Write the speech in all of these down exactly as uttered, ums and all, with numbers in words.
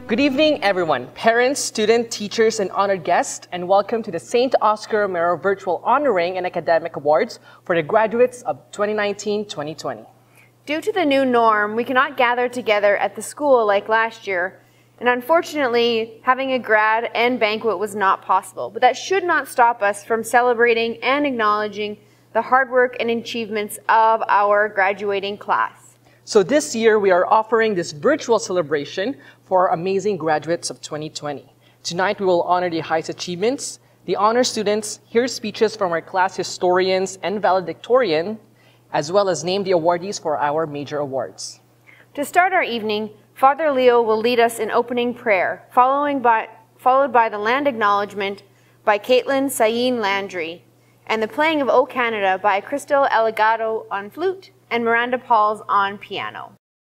Good evening, everyone, parents, students, teachers, and honored guests, and welcome to the Saint Oscar Romero Virtual Honoring and Academic Awards for the graduates of twenty nineteen twenty twenty. Due to the new norm, we cannot gather together at the school like last year, and unfortunately, having a grad and banquet was not possible, but that should not stop us from celebrating and acknowledging the hard work and achievements of our graduating class. So this year, we are offering this virtual celebration for our amazing graduates of twenty twenty. Tonight, we will honor the highest achievements, the honor students, hear speeches from our class historians and valedictorian, as well as name the awardees for our major awards. To start our evening, Father Leo will lead us in opening prayer, following by, followed by the land acknowledgement by Caitlin Sayin Landry, and the playing of O Canada by Crystal Elegado on flute and Miranda Pauls on piano.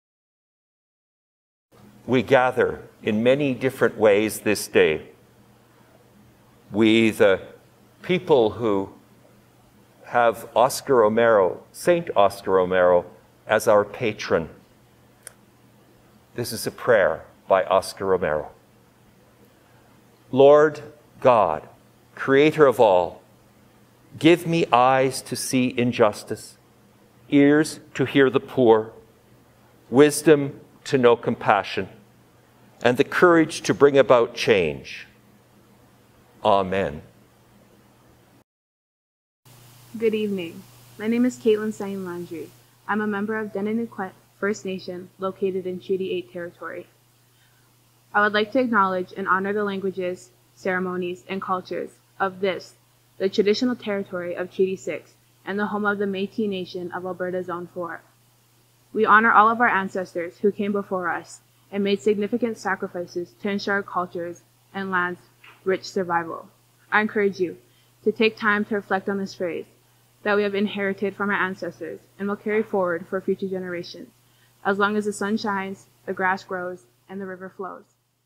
We gather in many different ways this day. We, the people who have Oscar Romero, Saint Oscar Romero, as our patron. This is a prayer by Oscar Romero. Lord God, creator of all, give me eyes to see injustice, ears to hear the poor, wisdom to know compassion, and the courage to bring about change. Amen. Good evening. My name is Caitlin Sayin Landry. I'm a member of Deninuquet First Nation located in Treaty eight territory. I would like to acknowledge and honor the languages, ceremonies, and cultures of this, the traditional territory of Treaty six, and the home of the Métis Nation of Alberta Zone four. We honor all of our ancestors who came before us and made significant sacrifices to ensure our cultures and lands' rich survival. I encourage you to take time to reflect on this phrase that we have inherited from our ancestors and will carry forward for future generations, as long as the sun shines, the grass grows, and the river flows.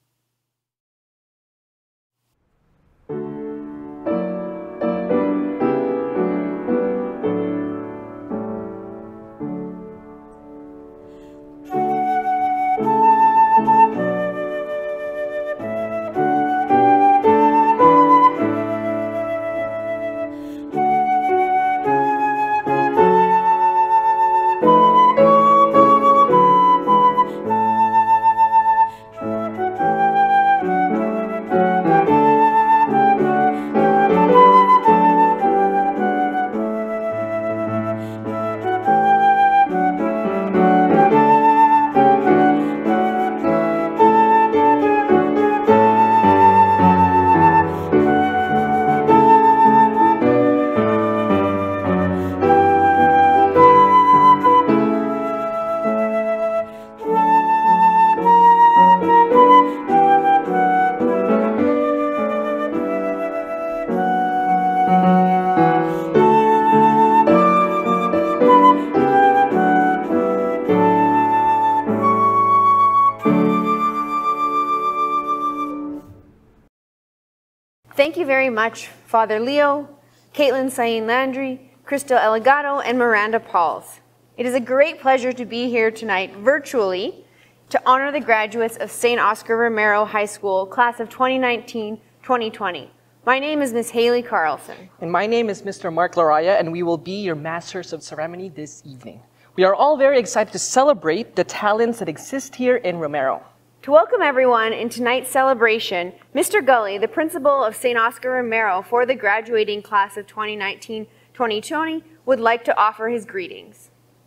Thank you very much, Father Leo, Caitlin Sayin Landry, Crystal Elegado, and Miranda Pauls. It is a great pleasure to be here tonight virtually to honor the graduates of Saint Oscar Romero High School, class of twenty nineteen twenty twenty. My name is Miz Haley Carlson. And my name is Mister Mark Laraya, and we will be your masters of ceremony this evening. We are all very excited to celebrate the talents that exist here in Romero. To welcome everyone in tonight's celebration, Mister Gulli, the principal of Saint Oscar Romero for the graduating class of twenty nineteen twenty twenty, would like to offer his greetings.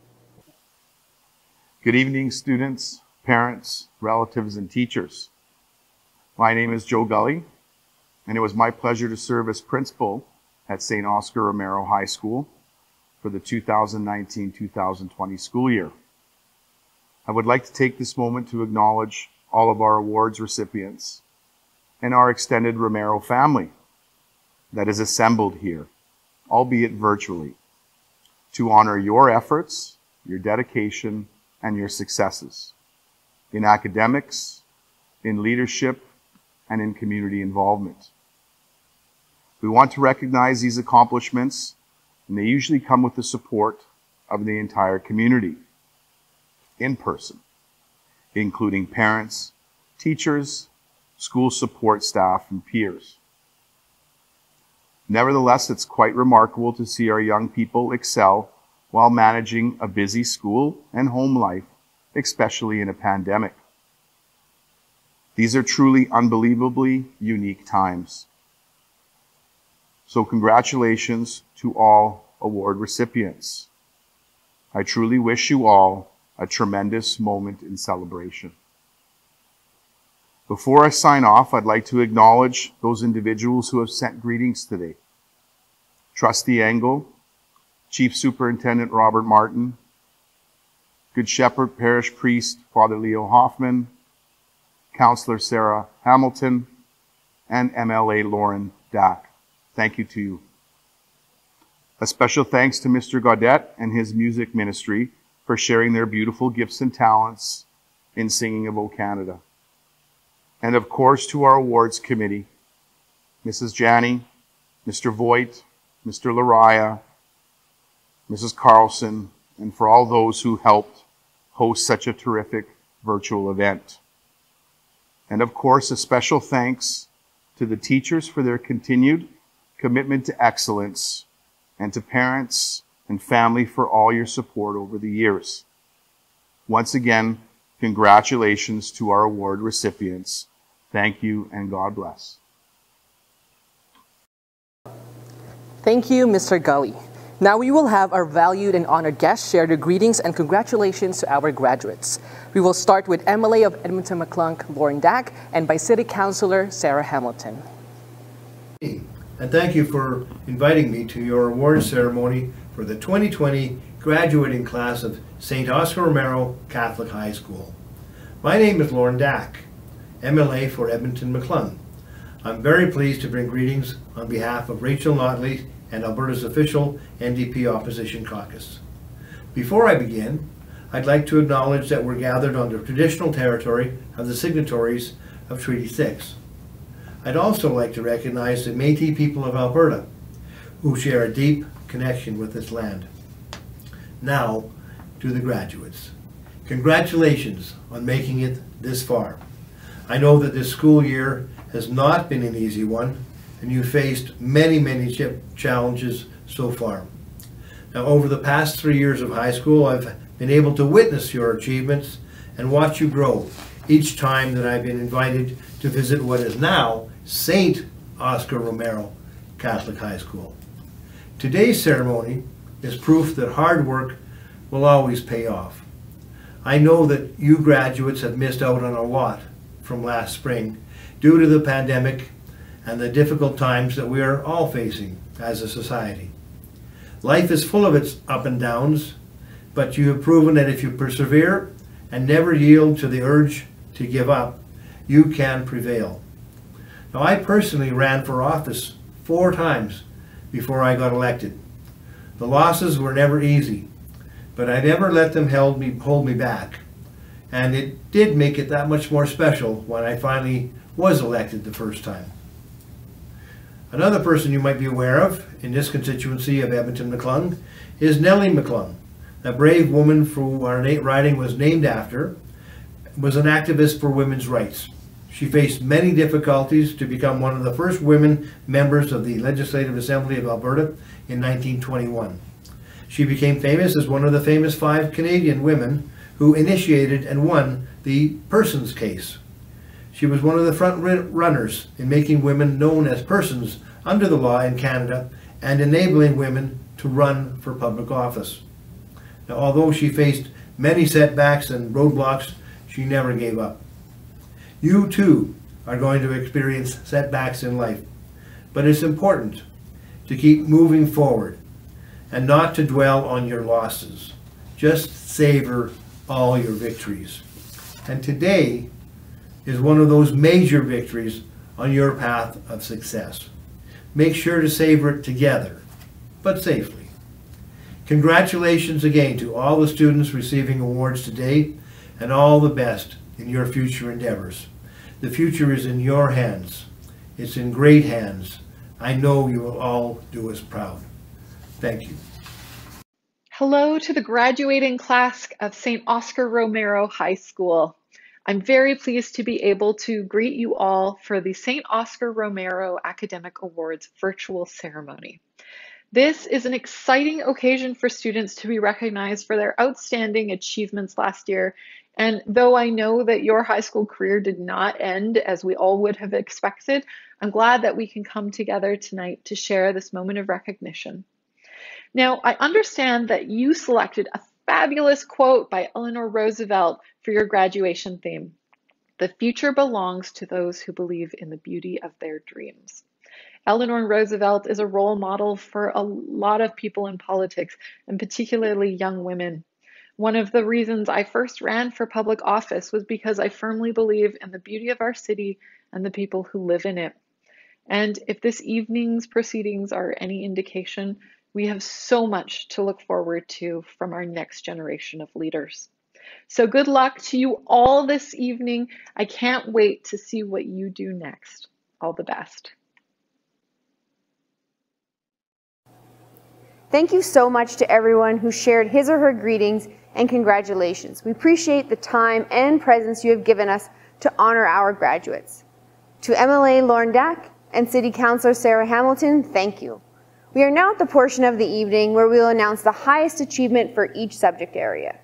Good evening, students, parents, relatives, and teachers. My name is Joe Gulli, and it was my pleasure to serve as principal at Saint Oscar Romero High School for the two thousand nineteen two thousand twenty school year. I would like to take this moment to acknowledge all of our awards recipients and our extended Romero family that is assembled here, albeit virtually, to honor your efforts, your dedication, and your successes in academics, in leadership, and in community involvement. We want to recognize these accomplishments, and they usually come with the support of the entire community in person, including parents, teachers, school support staff, and peers. Nevertheless, it's quite remarkable to see our young people excel while managing a busy school and home life, especially in a pandemic. These are truly unbelievably unique times. So congratulations to all award recipients. I truly wish you all a tremendous moment in celebration. Before I sign off, I'd like to acknowledge those individuals who have sent greetings today. Trustee Engel, Chief Superintendent Robert Martin, Good Shepherd Parish Priest Father Leo Hoffman, Councilor Sarah Hamilton, and M L A Lorne Dach. Thank you to you. A special thanks to Mister Gaudette and his music ministry for sharing their beautiful gifts and talents in singing of O Canada. And of course to our awards committee, Missus Janney, Mister Voigt, Mister Lariah, Missus Carlson, and for all those who helped host such a terrific virtual event. And of course, a special thanks to the teachers for their continued commitment to excellence, and to parents and family for all your support over the years. Once again, congratulations to our award recipients. Thank you and God bless. Thank you, Mister Gulli. Now we will have our valued and honored guests share their greetings and congratulations to our graduates. We will start with M L A of Edmonton-McClung, Lorne Dach, and by City Councilor Sarah Hamilton. And thank you for inviting me to your award ceremony for the twenty twenty graduating class of Saint Oscar Romero Catholic High School. My name is Lorne Dach, M L A for Edmonton-McClung. I'm very pleased to bring greetings on behalf of Rachel Notley and Alberta's official N D P Opposition Caucus. Before I begin, I'd like to acknowledge that we're gathered on the traditional territory of the signatories of Treaty six. I'd also like to recognize the Métis people of Alberta, who share a deep connection with this land. Now, to the graduates. Congratulations on making it this far. I know that this school year has not been an easy one, and you faced many, many challenges so far. Now, over the past three years of high school, I've been able to witness your achievements and watch you grow each time that I've been invited to visit what is now Saint Oscar Romero Catholic High School. Today's ceremony is proof that hard work will always pay off. I know that you graduates have missed out on a lot from last spring due to the pandemic and the difficult times that we are all facing as a society. Life is full of its up and downs, but you have proven that if you persevere and never yield to the urge to give up, you can prevail. Now, I personally ran for office four times before I got elected. The losses were never easy, but I never let them hold me, hold me back. And it did make it that much more special when I finally was elected the first time. Another person you might be aware of in this constituency of Edmonton-McClung is Nellie McClung, a brave woman who our riding was named after, was an activist for women's rights. She faced many difficulties to become one of the first women members of the Legislative Assembly of Alberta in nineteen twenty-one. She became famous as one of the famous five Canadian women who initiated and won the persons case. She was one of the front runners in making women known as persons under the law in Canada and enabling women to run for public office. Now, although she faced many setbacks and roadblocks, she never gave up. You too are going to experience setbacks in life, but it's important to keep moving forward and not to dwell on your losses. Just savor all your victories. And today is one of those major victories on your path of success. Make sure to savor it together, but safely. Congratulations again to all the students receiving awards today, and all the best in your future endeavors. The future is in your hands. It's in great hands. I know you will all do us proud. Thank you. Hello to the graduating class of Saint Oscar Romero High School. I'm very pleased to be able to greet you all for the Saint Oscar Romero Academic Awards virtual ceremony. This is an exciting occasion for students to be recognized for their outstanding achievements last year. And though I know that your high school career did not end as we all would have expected, I'm glad that we can come together tonight to share this moment of recognition. Now, I understand that you selected a fabulous quote by Eleanor Roosevelt for your graduation theme. The future belongs to those who believe in the beauty of their dreams. Eleanor Roosevelt is a role model for a lot of people in politics, and particularly young women. One of the reasons I first ran for public office was because I firmly believe in the beauty of our city and the people who live in it. And if this evening's proceedings are any indication, we have so much to look forward to from our next generation of leaders. So good luck to you all this evening. I can't wait to see what you do next. All the best. Thank you so much to everyone who shared his or her greetings and congratulations. We appreciate the time and presence you have given us to honor our graduates. To M L A Lorne Dach and City Councilor Sarah Hamilton, thank you. We are now at the portion of the evening where we will announce the highest achievement for each subject area.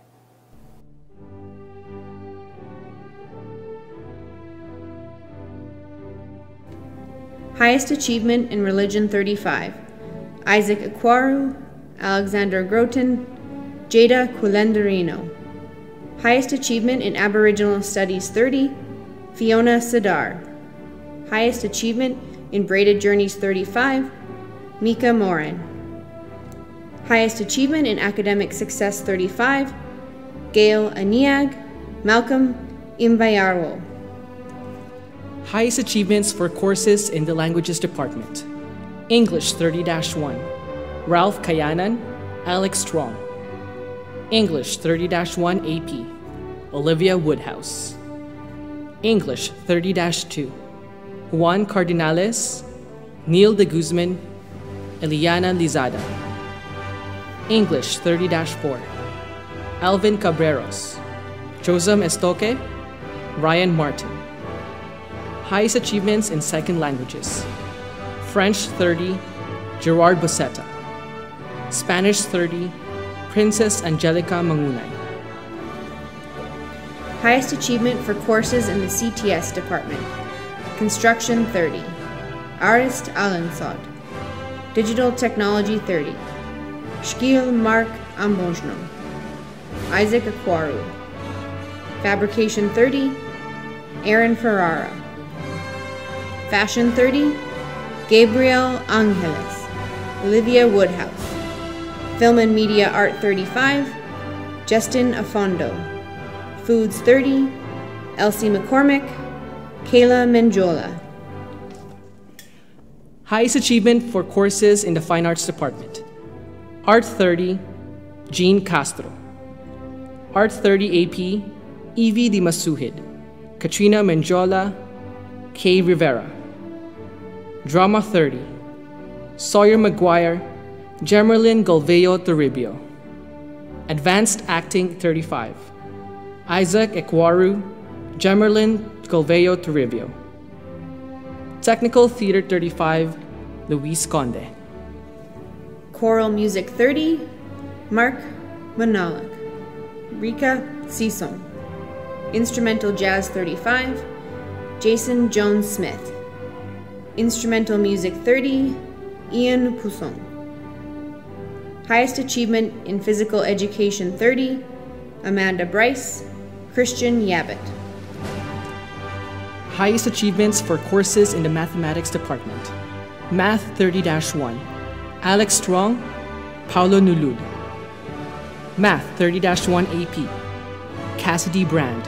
Highest achievement in Religion thirty-five. Isaac Akwaru, Alexander Groton, Jada Culenderino. Highest achievement in Aboriginal Studies thirty, Fiona Sadar. Highest achievement in Braided Journeys thirty-five, Mika Morin. Highest achievement in Academic Success thirty-five, Gail Aniag, Malcolm Imbayarwo. Highest achievements for courses in the Languages Department. English thirty dash one, Ralph Kayanan, Alex Strong. English thirty dash one A P, Olivia Woodhouse. English thirty dash two, Juan Cardinales, Neil de Guzman, Eliana Lizada. English thirty dash four, Alvin Cabreros, Josem Estoque, Ryan Martin. Highest achievements in second languages. French thirty, Gerard Boceta. Spanish thirty, Princess Angelica Mangunay. Highest achievement for courses in the C T S department. Construction thirty, Arist Alansod. Digital Technology thirty, Shkil Mark Ambojno. Isaac Akwaru. Fabrication thirty, Aaron Ferrara. Fashion thirty, Gabriel Angeles, Olivia Woodhouse. Film and Media Art thirty-five, Justin Afondo. Foods thirty, Elsie McCormick, Kayla Menjola. Highest achievement for courses in the Fine Arts Department. Art thirty, Jean Castro. Art thirty A P, Evie Di Masuhid, Katrina Menjola, Kay Rivera. Drama thirty, Sawyer McGuire, Gemerlin Galveo Toribio. Advanced Acting thirty-five, Isaac Ekwaru, Gemerlin Galveo Toribio. Technical Theater thirty-five, Luis Conde. Choral Music thirty, Mark Manalak, Rika Sison. Instrumental Jazz thirty-five, Jason Jones Smith. Instrumental Music thirty, Ian Pousson. Highest achievement in Physical Education thirty, Amanda Bryce, Christian Yabbitt. Highest achievements for courses in the Mathematics Department. Math thirty dash one, Alex Strong, Paulo Nulud. Math thirty dash one A P, Cassidy Brand.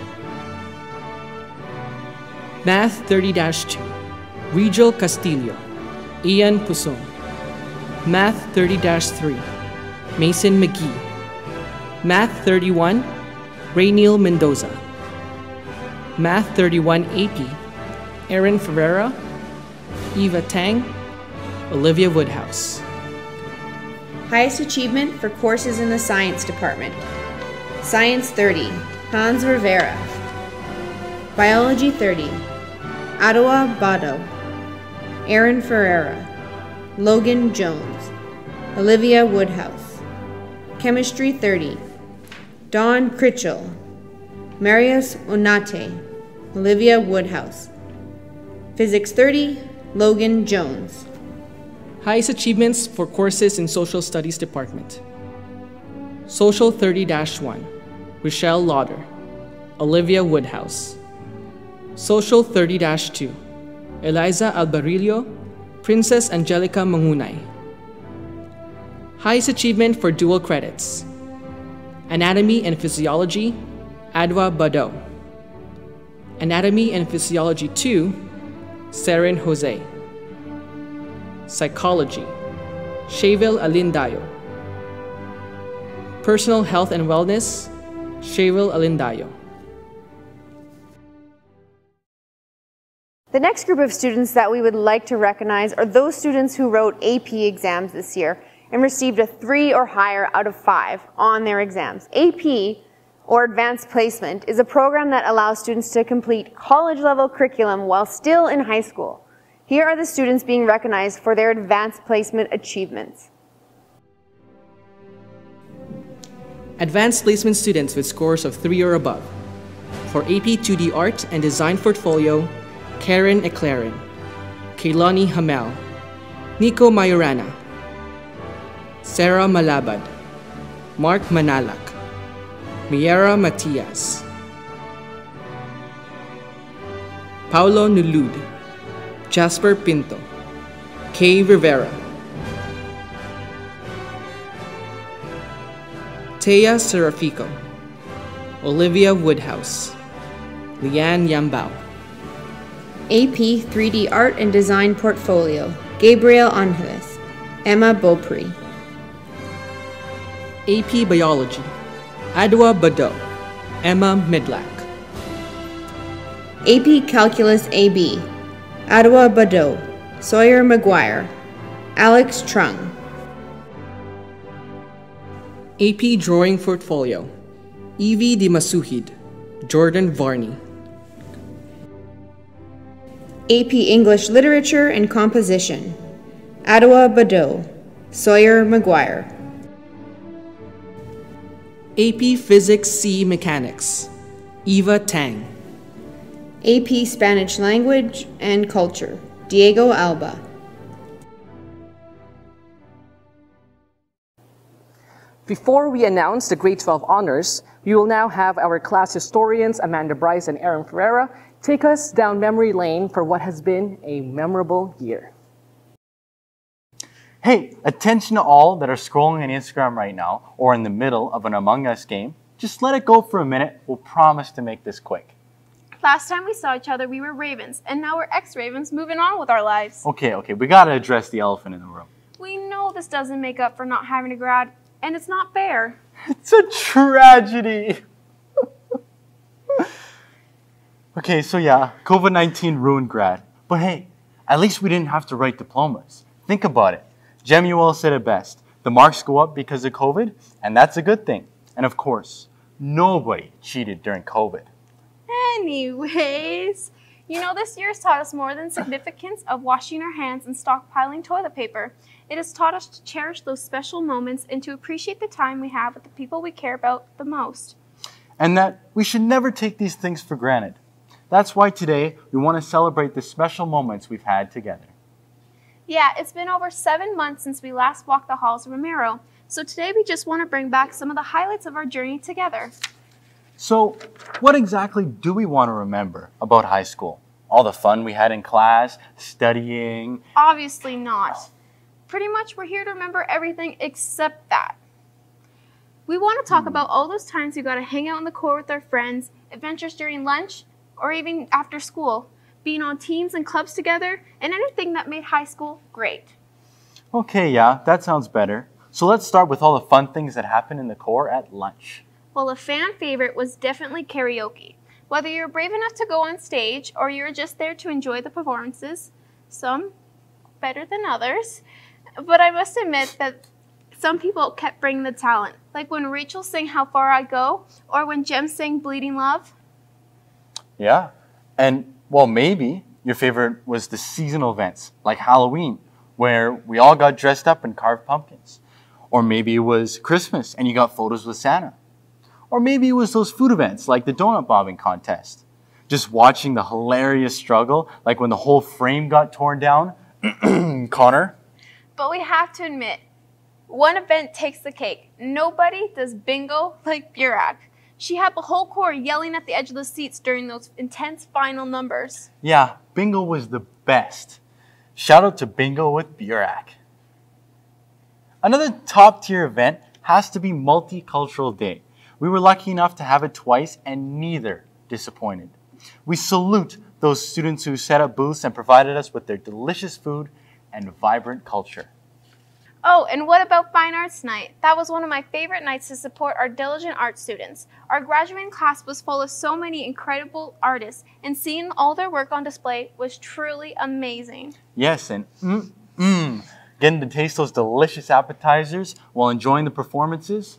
Math thirty dash two, Regil Castillo, Ian Pusong. Math thirty dash three, Mason McGee. Math thirty-one, Rainiel Mendoza. Math thirty-one A P, Aaron Ferreira, Eva Tang, Olivia Woodhouse. Highest achievement for courses in the Science Department. Science thirty, Hans Rivera. Biology thirty, Ottawa Bado, Aaron Ferreira, Logan Jones, Olivia Woodhouse. Chemistry thirty, Dawn Critchell, Marius Onate, Olivia Woodhouse. Physics thirty, Logan Jones. Highest achievements for courses in Social Studies Department. Social thirty dash one, Rochelle Lauder, Olivia Woodhouse. Social thirty dash two, Eliza Albarillo, Princess Angelica Mangunay. Highest achievement for dual credits. Anatomy and Physiology, Adwa Bado. Anatomy and Physiology two, Seren Jose. Psychology, Shayville Alindayo. Personal Health and Wellness, Shayville Alindayo. The next group of students that we would like to recognize are those students who wrote A P exams this year and received a three or higher out of five on their exams. A P, or Advanced Placement, is a program that allows students to complete college-level curriculum while still in high school. Here are the students being recognized for their Advanced Placement achievements. Advanced Placement students with scores of three or above. For A P two D Art and Design Portfolio, Karen Eclairin, Kaylani Hamel, Nico Majorana, Sarah Malabad, Mark Manalak, Miera Matias, Paulo Nulud, Jasper Pinto, Kay Rivera, Tea Serafico, Olivia Woodhouse, Leanne Yambao. A P three D Art and Design Portfolio, Gabriel Angeles, Emma Beaupre. A P Biology, Adwa Bado, Emma Midlack. A P Calculus A B, Adwa Bado, Sawyer McGuire, Alex Trung. A P Drawing Portfolio, Evie Di Masuhid, Jordan Varney. A P English Literature and Composition, Adwa Bado, Sawyer McGuire. A P Physics C Mechanics, Eva Tang. A P Spanish Language and Culture, Diego Alba. Before we announce the grade twelve honors, we will now have our class historians, Amanda Bryce and Aaron Ferreira, take us down memory lane for what has been a memorable year. Hey, attention to all that are scrolling on Instagram right now or in the middle of an Among Us game. Just let it go for a minute. We'll promise to make this quick. Last time we saw each other, we were Ravens, and now we're ex-Ravens moving on with our lives. Okay, okay, we gotta address the elephant in the room. We know this doesn't make up for not having a grad, and it's not fair. It's a tragedy. Okay, so yeah, COVID nineteen ruined grad. But hey, at least we didn't have to write diplomas. Think about it. J E M U L said it best. The marks go up because of COVID, and that's a good thing. And of course, nobody cheated during COVID. Anyways, you know, this year has taught us more than significance of washing our hands and stockpiling toilet paper. It has taught us to cherish those special moments and to appreciate the time we have with the people we care about the most. And that we should never take these things for granted. That's why today we want to celebrate the special moments we've had together. Yeah, it's been over seven months since we last walked the halls of Romero. So today we just want to bring back some of the highlights of our journey together. So, what exactly do we want to remember about high school? All the fun we had in class, studying? Obviously not. Pretty much we're here to remember everything except that. We want to talk hmm. about all those times we got to hang out in the court with our friends, adventures during lunch, or even after school, being on teams and clubs together, and anything that made high school great. Okay, yeah, that sounds better. So let's start with all the fun things that happened in the Corps at lunch. Well, a fan favorite was definitely karaoke. Whether you're brave enough to go on stage or you're just there to enjoy the performances, some better than others, but I must admit that some people kept bringing the talent, like when Rachel sang How Far I Go, or when Jem sang Bleeding Love. Yeah, And, well, maybe your favorite was the seasonal events, like Halloween, where we all got dressed up and carved pumpkins. Or maybe it was Christmas and you got photos with Santa. Or maybe it was those food events, like the donut bobbing contest. Just watching the hilarious struggle, like when the whole frame got torn down. Connor? But we have to admit, one event takes the cake. Nobody does bingo like Burak. She had the whole corps yelling at the edge of the seats during those intense final numbers. Yeah, bingo was the best. Shout out to Bingo with Burak. Another top tier event has to be Multicultural Day. We were lucky enough to have it twice and neither disappointed. We salute those students who set up booths and provided us with their delicious food and vibrant culture. Oh, and what about Fine Arts Night? That was one of my favorite nights to support our diligent art students. Our graduating class was full of so many incredible artists, and seeing all their work on display was truly amazing. Yes, and mm, mm, getting to taste those delicious appetizers while enjoying the performances.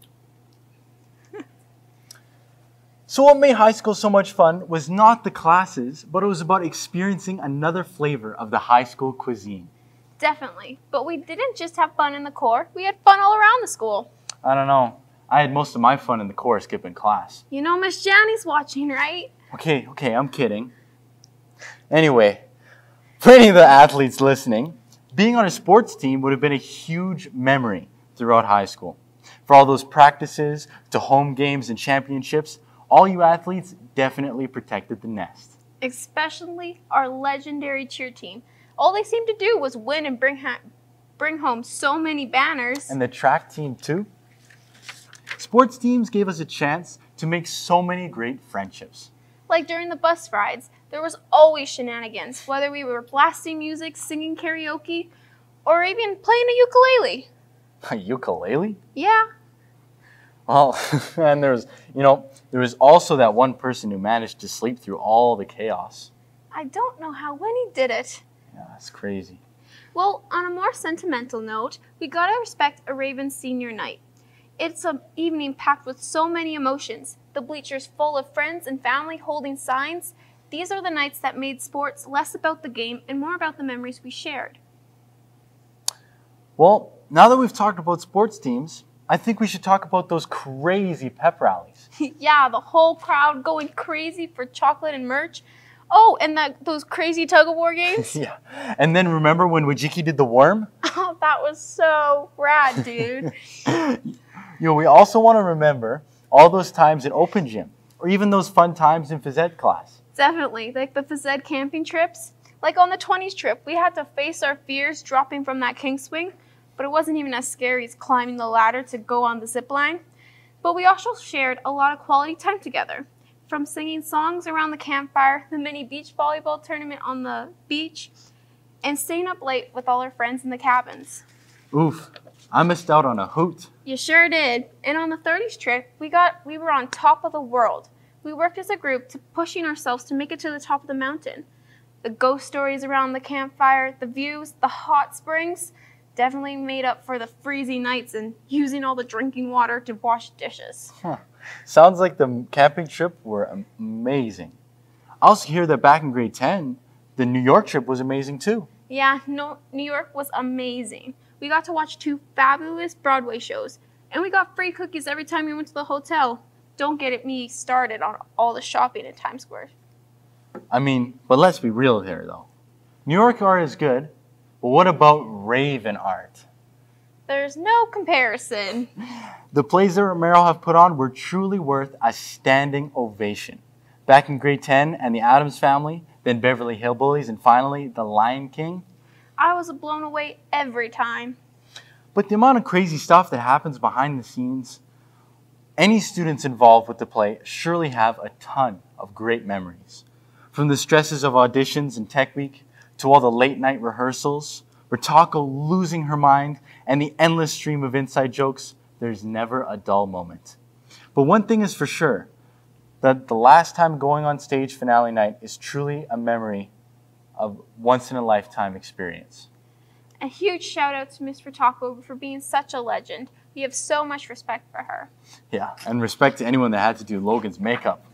So what made high school so much fun was not the classes, but it was about experiencing another flavor of the high school cuisine. Definitely. But we didn't just have fun in the corps. We had fun all around the school. I don't know. I had most of my fun in the corps skipping class. You know Miss Jani's watching, right? Okay, okay, I'm kidding. Anyway, for any of the athletes listening, being on a sports team would have been a huge memory throughout high school. For all those practices to home games and championships, all you athletes definitely protected the nest. Especially our legendary cheer team. All they seemed to do was win and bring, ha bring home so many banners. And the track team too. Sports teams gave us a chance to make so many great friendships. Like during the bus rides, there was always shenanigans, whether we were blasting music, singing karaoke, or even playing a ukulele. A ukulele? Yeah. Well, and there was, you know, there was also that one person who managed to sleep through all the chaos. I don't know how Winnie did it. Yeah, that's crazy. Well, on a more sentimental note, we gotta respect a Ravens senior night. It's an evening packed with so many emotions. The bleachers full of friends and family holding signs. These are the nights that made sports less about the game and more about the memories we shared. Well, now that we've talked about sports teams, I think we should talk about those crazy pep rallies. Yeah, the whole crowd going crazy for chocolate and merch. Oh, and that those crazy tug-of-war games? Yeah. And then remember when Wajiki did the worm? Oh, that was so rad, dude. You know, we also want to remember all those times in open gym, or even those fun times in phys ed class. Definitely, like the phys ed camping trips. Like on the twenties trip, we had to face our fears dropping from that king swing, but it wasn't even as scary as climbing the ladder to go on the zip line. But we also shared a lot of quality time together. From singing songs around the campfire, the mini beach volleyball tournament on the beach, and staying up late with all our friends in the cabins. Oof, I missed out on a hoot. You sure did. And on the thirties trip, we got we were on top of the world. We worked as a group to pushing ourselves to make it to the top of the mountain. The ghost stories around the campfire, the views, the hot springs, definitely made up for the freezing nights and using all the drinking water to wash dishes. Huh. Sounds like the camping trip were amazing. I also hear that back in grade ten, the New York trip was amazing too. Yeah, no, New York was amazing. We got to watch two fabulous Broadway shows, and we got free cookies every time we went to the hotel. Don't get me started on all the shopping in Times Square. I mean, but let's be real here though. New York art is good, but what about Raven art? There's no comparison. The plays that Romero have put on were truly worth a standing ovation. Back in grade ten and the Addams Family, then Beverly Hillbillies, and finally The Lion King. I was blown away every time. But the amount of crazy stuff that happens behind the scenes, any students involved with the play surely have a ton of great memories. From the stresses of auditions and tech week, to all the late night rehearsals, Ritako losing her mind, and the endless stream of inside jokes, there's never a dull moment. But one thing is for sure, that the last time going on stage finale night is truly a memory of once-in-a-lifetime experience. A huge shout out to Miss Ritako for being such a legend. We have so much respect for her. Yeah, and respect to anyone that had to do Logan's makeup.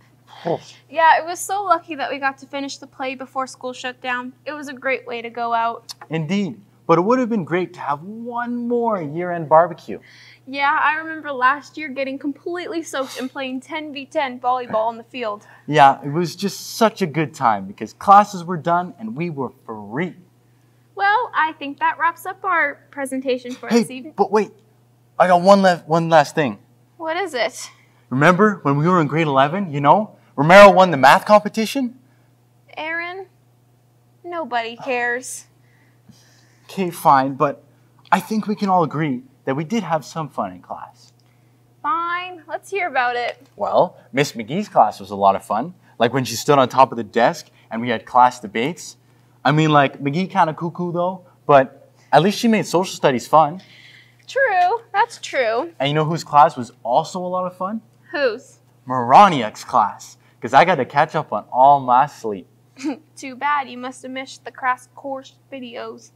Oh. Yeah, it was so lucky that we got to finish the play before school shut down. It was a great way to go out. Indeed. But it would have been great to have one more year-end barbecue. Yeah, I remember last year getting completely soaked and playing ten v ten volleyball on the field. Yeah, it was just such a good time because classes were done and we were free. Well, I think that wraps up our presentation for Hey, this evening. but wait. I got one, left, one last thing. What is it? Remember when we were in grade eleven, you know? Romero won the math competition? Aaron, nobody cares. Okay, fine, but I think we can all agree that we did have some fun in class. Fine, let's hear about it. Well, Miss McGee's class was a lot of fun, like when she stood on top of the desk and we had class debates. I mean, like, McGee kind of cuckoo though, but at least she made social studies fun. True, that's true. And you know whose class was also a lot of fun? Whose? Moroniak's class, because I got to catch up on all my sleep. Too bad, you must have missed the crash course videos.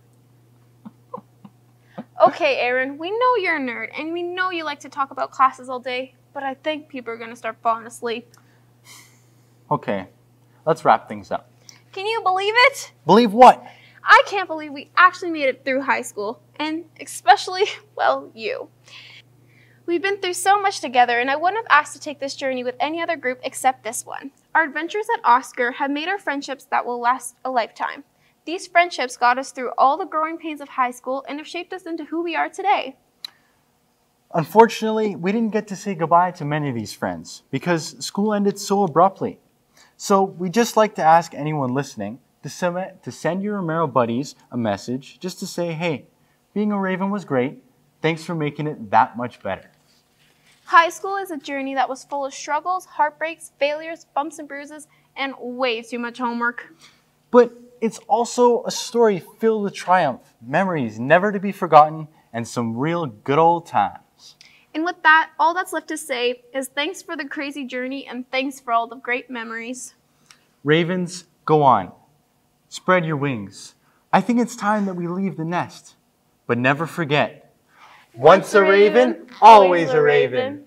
Okay, Aaron, we know you're a nerd, and we know you like to talk about classes all day, but I think people are going to start falling asleep. Okay, let's wrap things up. Can you believe it? Believe what? I can't believe we actually made it through high school, and especially, well, you. We've been through so much together, and I wouldn't have asked to take this journey with any other group except this one. Our adventures at Oscar have made our friendships that will last a lifetime. These friendships got us through all the growing pains of high school and have shaped us into who we are today. Unfortunately, we didn't get to say goodbye to many of these friends because school ended so abruptly. So we'd just like to ask anyone listening to send, to send your Romero buddies a message just to say, hey, being a Raven was great. Thanks for making it that much better. High school is a journey that was full of struggles, heartbreaks, failures, bumps and bruises, and way too much homework. But it's also a story filled with triumph, memories never to be forgotten, and some real good old times. And with that, all that's left to say is thanks for the crazy journey and thanks for all the great memories. Ravens, go on. Spread your wings. I think it's time that we leave the nest. But never forget, once a raven, always a raven.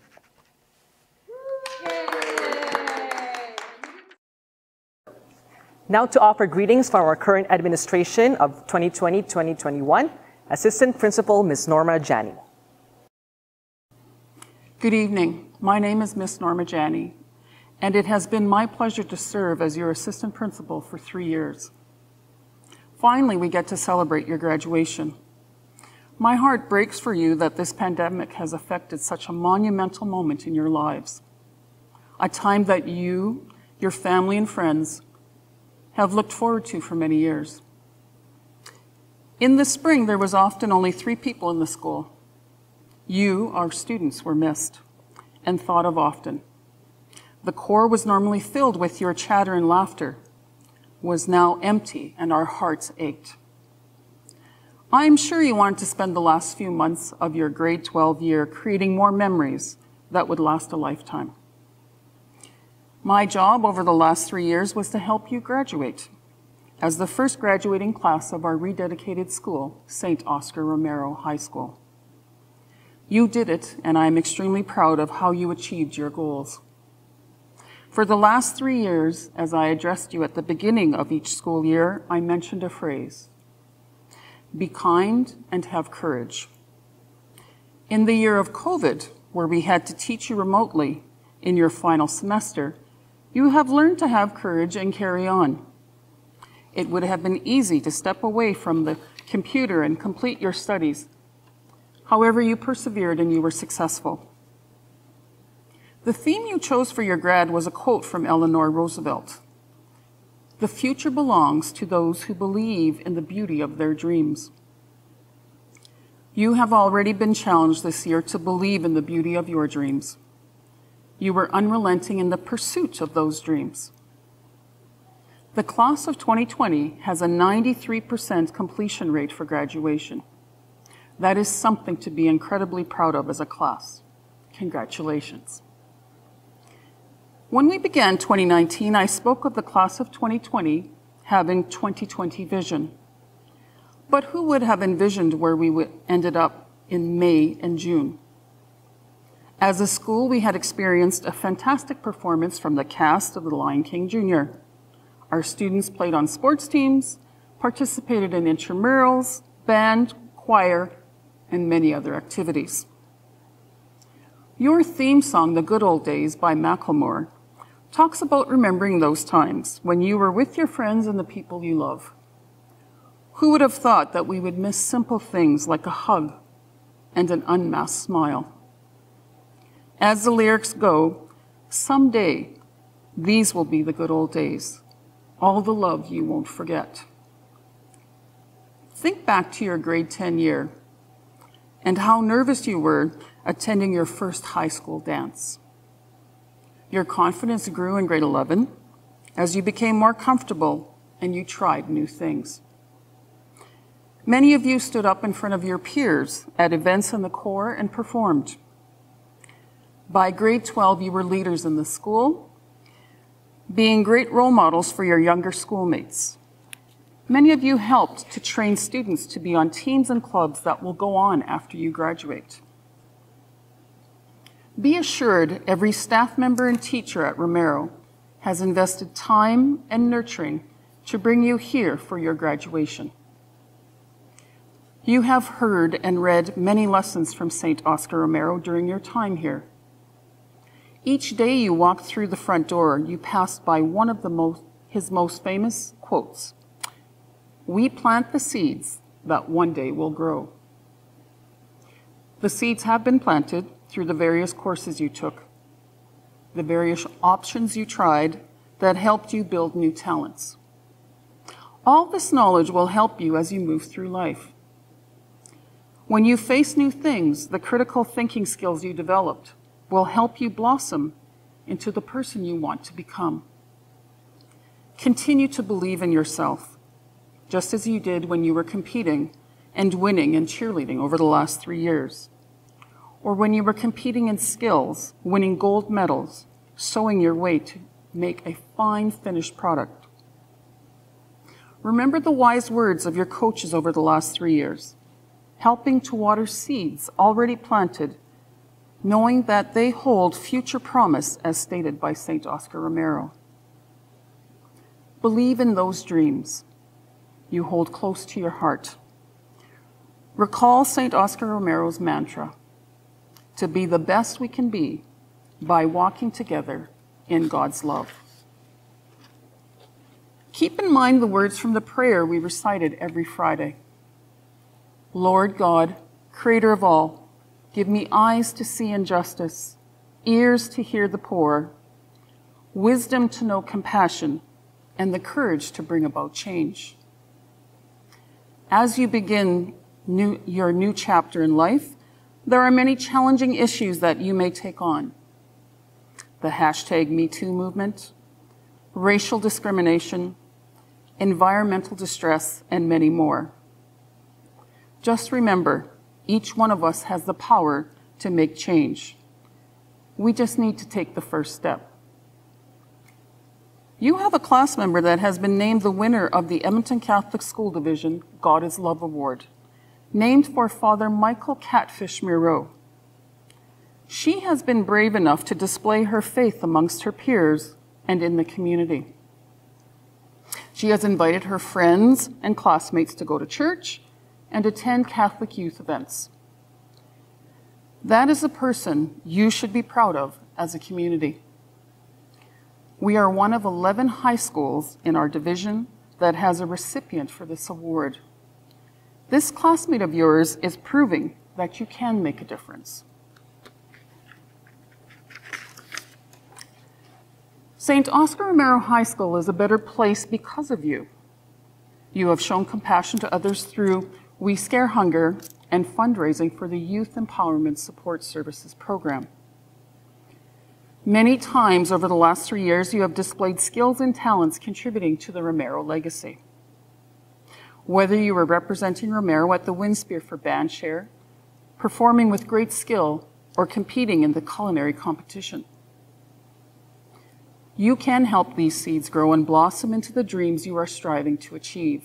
Now to offer greetings from our current administration of twenty twenty to twenty twenty-one, Assistant Principal Miz Norma Janney. Good evening. My name is Miz Norma Janney, and it has been my pleasure to serve as your Assistant Principal for three years. Finally, we get to celebrate your graduation. My heart breaks for you that this pandemic has affected such a monumental moment in your lives, a time that you, your family and friends have looked forward to for many years. In the spring, there was often only three people in the school. You, our students, were missed and thought of often. The core was normally filled with your chatter and laughter, was now empty, and our hearts ached. I am sure you wanted to spend the last few months of your grade twelve year creating more memories that would last a lifetime. My job over the last three years was to help you graduate as the first graduating class of our rededicated school, Saint Oscar Romero High School. You did it, and I am extremely proud of how you achieved your goals. For the last three years, as I addressed you at the beginning of each school year, I mentioned a phrase: be kind and have courage. In the year of COVID, where we had to teach you remotely in your final semester, you have learned to have courage and carry on. It would have been easy to step away from the computer and complete your studies. However, you persevered and you were successful. The theme you chose for your grad was a quote from Eleanor Roosevelt: "The future belongs to those who believe in the beauty of their dreams." You have already been challenged this year to believe in the beauty of your dreams. You were unrelenting in the pursuit of those dreams. The class of twenty twenty has a ninety-three percent completion rate for graduation. That is something to be incredibly proud of as a class. Congratulations. When we began twenty nineteen, I spoke of the class of twenty twenty having twenty twenty vision. But who would have envisioned where we would ended up in May and June? As a school, we had experienced a fantastic performance from the cast of The Lion King Junior Our students played on sports teams, participated in intramurals, band, choir, and many other activities. Your theme song, The Good Old Days by Macklemore, talks about remembering those times when you were with your friends and the people you love. Who would have thought that we would miss simple things like a hug and an unmasked smile? As the lyrics go, someday these will be the good old days, all the love you won't forget. Think back to your grade ten year and how nervous you were attending your first high school dance. Your confidence grew in grade eleven as you became more comfortable and you tried new things. Many of you stood up in front of your peers at events in the corps and performed. By grade twelve, you were leaders in the school, being great role models for your younger schoolmates. Many of you helped to train students to be on teams and clubs that will go on after you graduate. Be assured every staff member and teacher at Romero has invested time and nurturing to bring you here for your graduation. You have heard and read many lessons from Saint Oscar Romero during your time here. Each day you walked through the front door, you passed by one of the most, his most famous quotes. We plant the seeds that one day will grow. The seeds have been planted through the various courses you took, the various options you tried that helped you build new talents. All this knowledge will help you as you move through life. When you face new things, the critical thinking skills you developed will help you blossom into the person you want to become. Continue to believe in yourself, just as you did when you were competing and winning in cheerleading over the last three years, or when you were competing in skills, winning gold medals, sewing your way to make a fine finished product. Remember the wise words of your coaches over the last three years, helping to water seeds already planted, knowing that they hold future promise as stated by Saint Oscar Romero. Believe in those dreams you hold close to your heart. Recall Saint Oscar Romero's mantra, to be the best we can be by walking together in God's love. Keep in mind the words from the prayer we recited every Friday. Lord God, creator of all, give me eyes to see injustice, ears to hear the poor, wisdom to know compassion, and the courage to bring about change. As you begin new, your new chapter in life, there are many challenging issues that you may take on. The hashtag Me Too movement, racial discrimination, environmental distress, and many more. Just remember, each one of us has the power to make change. We just need to take the first step. You have a class member that has been named the winner of the Edmonton Catholic School Division God is Love Award, named for Father Michael Catfish Miro. She has been brave enough to display her faith amongst her peers and in the community. She has invited her friends and classmates to go to church and attend Catholic youth events. That is a person you should be proud of as a community. We are one of eleven high schools in our division that has a recipient for this award. This classmate of yours is proving that you can make a difference. Saint Oscar Romero High School is a better place because of you. You have shown compassion to others through We Scare Hunger and fundraising for the Youth Empowerment Support Services program. Many times over the last three years, you have displayed skills and talents contributing to the Romero legacy. Whether you were representing Romero at the Windspear for Bandshare, performing with great skill, or competing in the culinary competition. You can help these seeds grow and blossom into the dreams you are striving to achieve.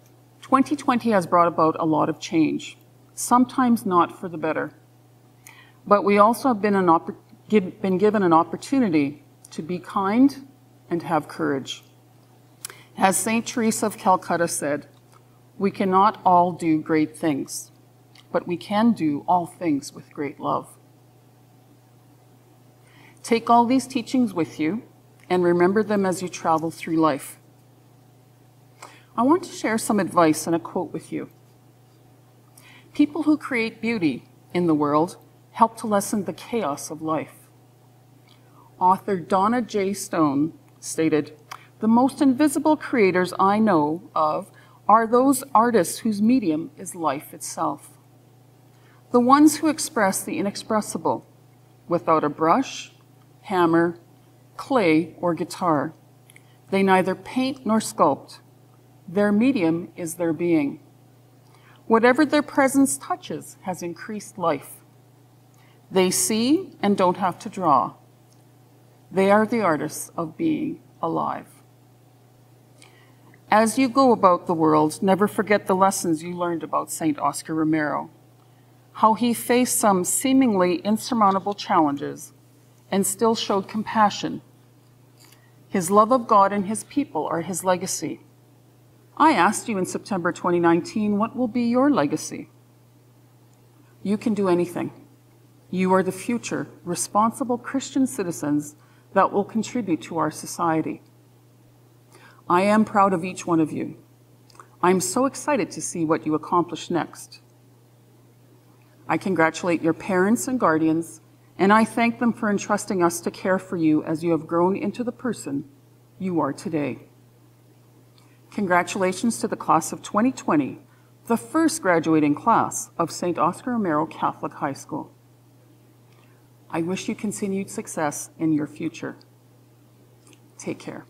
twenty twenty has brought about a lot of change, sometimes not for the better. but we also have been, an oppor- give, been given an opportunity to be kind and have courage. As Saint Teresa of Calcutta said, we cannot all do great things, but we can do all things with great love. Take all these teachings with you and remember them as you travel through life. I want to share some advice and a quote with you. People who create beauty in the world help to lessen the chaos of life. Author Donna J. Stone stated, "The most invisible creators I know of are those artists whose medium is life itself. The ones who express the inexpressible without a brush, hammer, clay, or guitar. They neither paint nor sculpt. Their medium is their being. Whatever their presence touches has increased life. They see and don't have to draw. They are the artists of being alive." As you go about the world, never forget the lessons you learned about Saint Oscar Romero, how he faced some seemingly insurmountable challenges and still showed compassion. His love of God and his people are his legacy. I asked you in September twenty nineteen, what will be your legacy? You can do anything. You are the future, responsible Christian citizens that will contribute to our society. I am proud of each one of you. I'm so excited to see what you accomplish next. I congratulate your parents and guardians, and I thank them for entrusting us to care for you as you have grown into the person you are today. Congratulations to the class of twenty twenty, the first graduating class of Saint Oscar Romero Catholic High School. I wish you continued success in your future. Take care.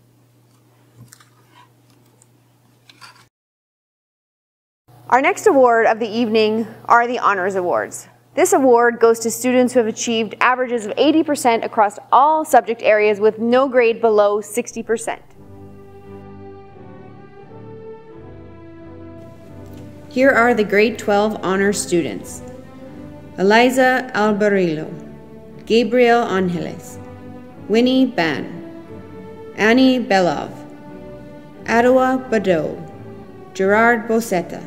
Our next award of the evening are the Honors Awards. This award goes to students who have achieved averages of eighty percent across all subject areas with no grade below sixty percent. Here are the grade twelve honors students: Eliza Albarillo, Gabriel Angeles, Winnie Ban, Annie Belov, Adwa Badeau, Gerard Bocetta,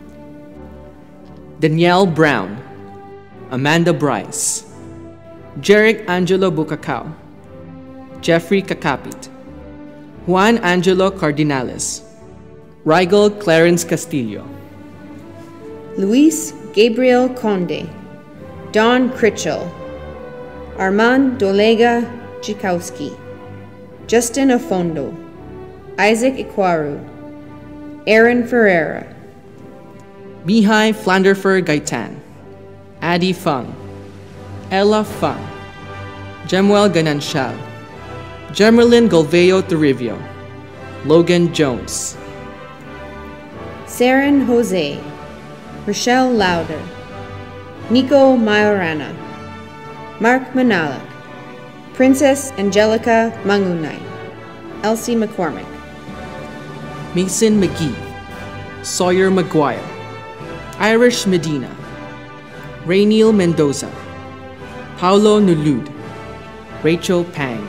Danielle Brown, Amanda Bryce, Jeric Angelo Bucacao, Jeffrey Kakapit, Juan Angelo Cardinales, Rigel Clarence Castillo, Luis Gabriel Conde, Don Critchell, Armand Dolega Chikowski, Justin Afondo, Isaac Ikwaru, Aaron Ferreira, Mihai Flanderfer Gaitan, Addie Fung, Ella Fung, Jemuel Gananshal, Jemerlin Golveo Toribio, Logan Jones, Saren Jose, Rochelle Lauder, Nico Majorana, Mark Manalak, Princess Angelica Mangunay, Elsie McCormick, Mason McGee, Sawyer McGuire, Irish Medina, Rainiel Mendoza, Paulo Nulud, Rachel Pang,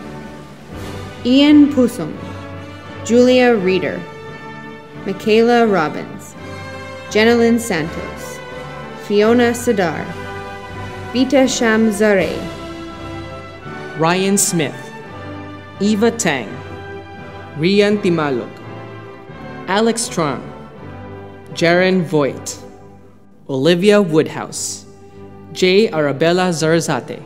Ian Pusum, Julia Reeder, Michaela Robbins, Jenilyn Santos, Fiona Sadar, Vita Shamzare, Ryan Smith, Eva Tang, Rian Timalog, Alex Tron, Jaren Voigt, Olivia Woodhouse, J. Arabella Zarzate.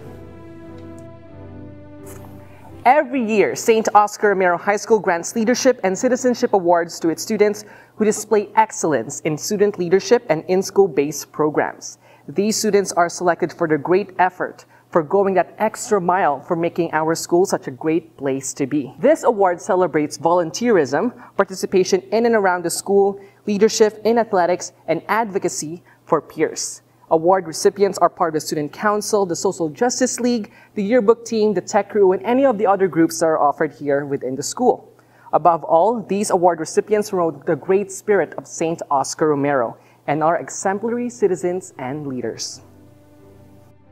Every year, Saint Oscar Romero High School grants leadership and citizenship awards to its students who display excellence in student leadership and in-school-based programs. These students are selected for their great effort for going that extra mile for making our school such a great place to be. This award celebrates volunteerism, participation in and around the school, leadership in athletics, and advocacy for peers. Award recipients are part of the Student Council, the Social Justice League, the yearbook team, the tech crew, and any of the other groups that are offered here within the school. Above all, these award recipients promote the great spirit of Saint Oscar Romero and are exemplary citizens and leaders.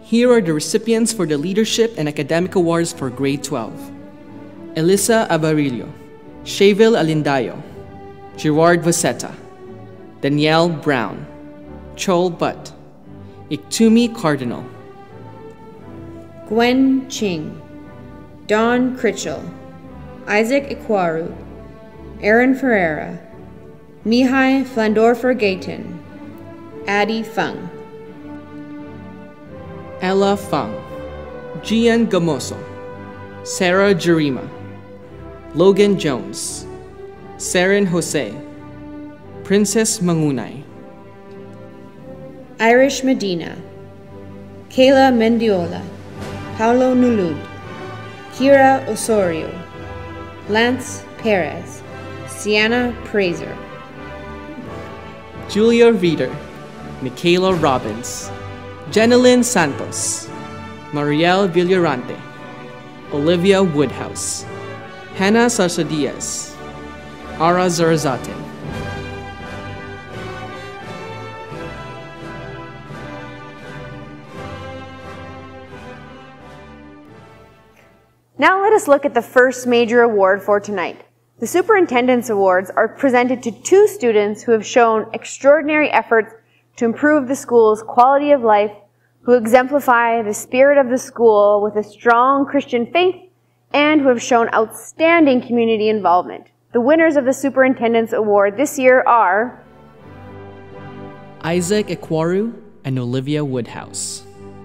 Here are the recipients for the Leadership and Academic Awards for Grade twelve. Elisa Avarillo, Shayville Alindayo, Gerard Vasetta, Danielle Brown, Chol Butt, Iktumi Cardinal, Gwen Ching, Don Critchell, Isaac Ikwaru, Aaron Ferreira, Mihai Flandorfer Gayton, Addie Fung, Ella Fung, Gian Gamoso, Sarah Jerima, Logan Jones, Saren Jose, Princess Mangunay, Irish Medina, Kayla Mendiola, Paulo Nulud, Kira Osorio, Lance Perez, Sienna Praser, Julia Reeder, Michaela Robbins, Jenilyn Santos, Marielle Villarante, Olivia Woodhouse, Hannah Sarsadias, Ara Zarazate. Now let us look at the first major award for tonight. The Superintendents Awards are presented to two students who have shown extraordinary efforts to improve the school's quality of life, who exemplify the spirit of the school with a strong Christian faith, and who have shown outstanding community involvement. The winners of the Superintendents Award this year are Isaac Ekwaru and Olivia Woodhouse.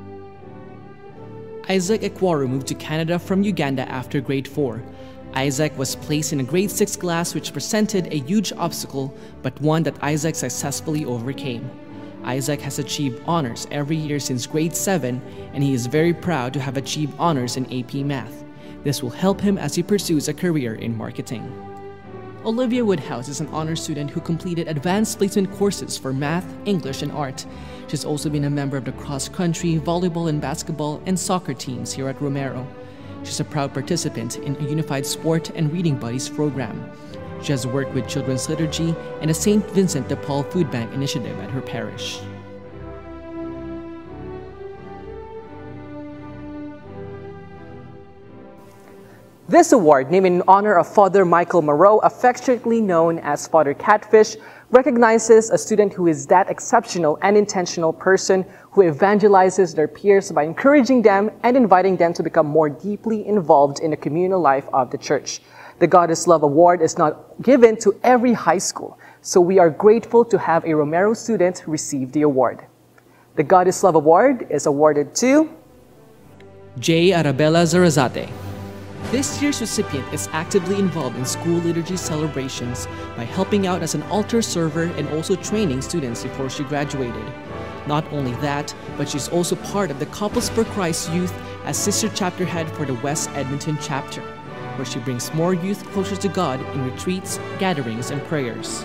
Isaac Ekwaru moved to Canada from Uganda after grade four. Isaac was placed in a grade six class which presented a huge obstacle, but one that Isaac successfully overcame. Isaac has achieved honors every year since grade seven, and he is very proud to have achieved honors in A P Math. This will help him as he pursues a career in marketing. Olivia Woodhouse is an honor student who completed advanced placement courses for math, English, and art. She's also been a member of the cross-country, volleyball, and basketball and soccer teams here at Romero. She's a proud participant in a Unified Sport and Reading Buddies program. She has worked with Children's Liturgy and the Saint Vincent de Paul Food Bank initiative at her parish. This award, named in honor of Father Michael Moreau, affectionately known as Father Catfish, recognizes a student who is that exceptional and intentional person who evangelizes their peers by encouraging them and inviting them to become more deeply involved in the communal life of the church. The Goddess Love Award is not given to every high school, so we are grateful to have a Romero student receive the award. The Goddess Love Award is awarded to J. Arabella Zarazate. This year's recipient is actively involved in school liturgy celebrations by helping out as an altar server and also training students before she graduated. Not only that, but she's also part of the Couples for Christ Youth as sister chapter head for the West Edmonton chapter, where she brings more youth closer to God in retreats, gatherings, and prayers.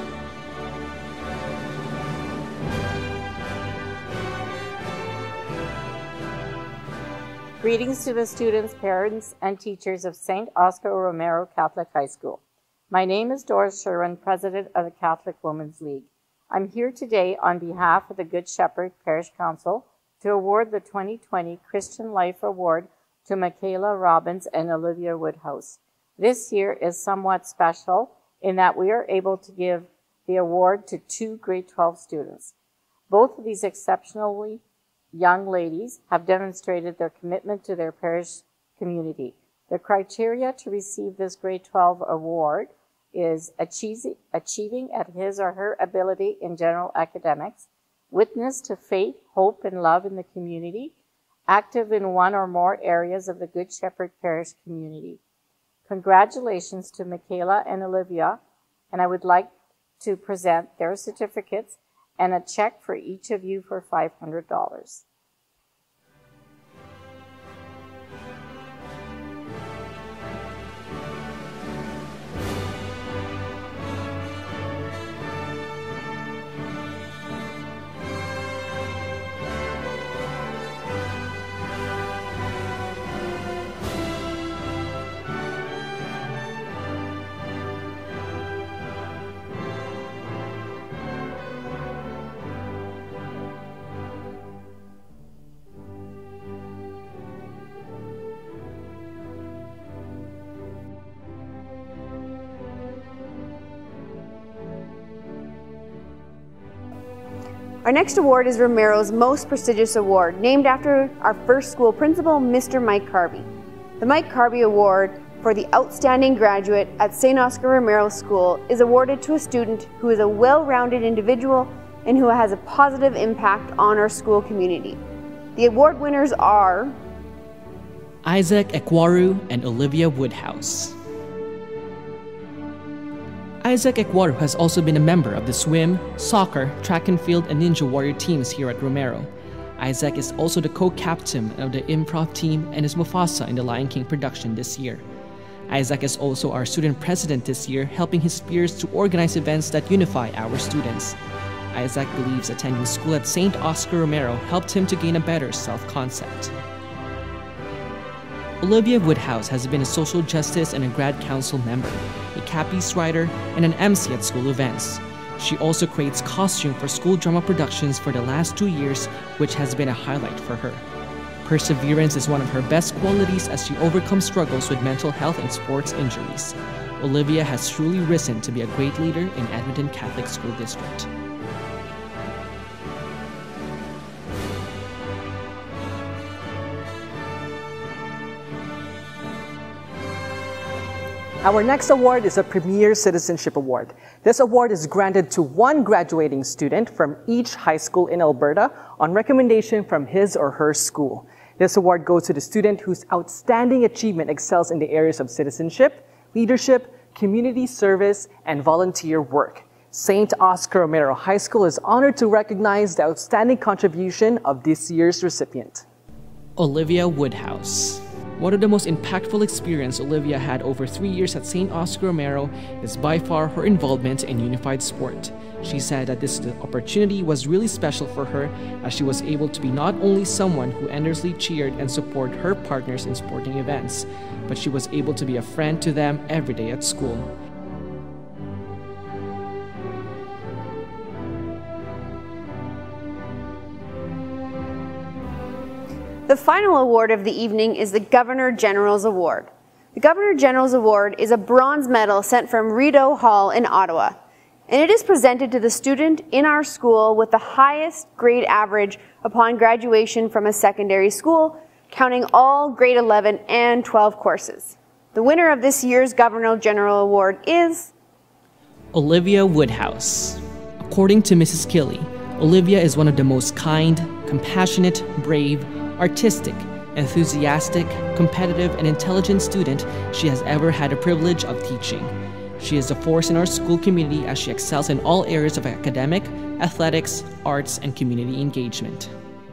Greetings to the students, parents, and teachers of Saint Oscar Romero Catholic High School. My name is Doris Sherwin, President of the Catholic Women's League. I'm here today on behalf of the Good Shepherd Parish Council to award the twenty twenty Christian Life Award to Michaela Robbins and Olivia Woodhouse. This year is somewhat special in that we are able to give the award to two grade twelve students. Both of these exceptionally young ladies have demonstrated their commitment to their parish community. The criteria to receive this grade twelve award is achieving, achieving at his or her ability in general academics, witness to faith, hope, and love in the community, active in one or more areas of the Good Shepherd Parish community. Congratulations to Michaela and Olivia, and I would like to present their certificates and a check for each of you for five hundred dollars. Our next award is Romero's most prestigious award, named after our first school principal, Mister Mike Carby. The Mike Carby Award for the Outstanding Graduate at Saint Oscar Romero School is awarded to a student who is a well-rounded individual and who has a positive impact on our school community. The award winners are Isaac Ekwaru and Olivia Woodhouse. Isaac Ekwaru has also been a member of the swim, soccer, track and field, and Ninja Warrior teams here at Romero. Isaac is also the co-captain of the improv team and is Mufasa in the Lion King production this year. Isaac is also our student president this year, helping his peers to organize events that unify our students. Isaac believes attending school at Saint Oscar Romero helped him to gain a better self-concept. Olivia Woodhouse has been a social justice and a grad council member, a Cappies writer, and an M C at school events. She also creates costume for school drama productions for the last two years, which has been a highlight for her. Perseverance is one of her best qualities as she overcomes struggles with mental health and sports injuries. Olivia has truly risen to be a great leader in Edmonton Catholic School District. Our next award is a Premier Citizenship Award. This award is granted to one graduating student from each high school in Alberta on recommendation from his or her school. This award goes to the student whose outstanding achievement excels in the areas of citizenship, leadership, community service, and volunteer work. Saint Oscar Romero High School is honored to recognize the outstanding contribution of this year's recipient. Olivia Woodhouse. One of the most impactful experiences Olivia had over three years at Saint Oscar Romero is by far her involvement in unified sport. She said that this opportunity was really special for her as she was able to be not only someone who endlessly cheered and supported her partners in sporting events, but she was able to be a friend to them every day at school. The final award of the evening is the Governor General's Award. The Governor General's Award is a bronze medal sent from Rideau Hall in Ottawa, and it is presented to the student in our school with the highest grade average upon graduation from a secondary school, counting all grade eleven and twelve courses. The winner of this year's Governor General Award is Olivia Woodhouse. According to Missus Gulli, Olivia is one of the most kind, compassionate, brave, artistic, enthusiastic, competitive, and intelligent student she has ever had the privilege of teaching. She is a force in our school community as she excels in all areas of academic, athletics, arts, and community engagement.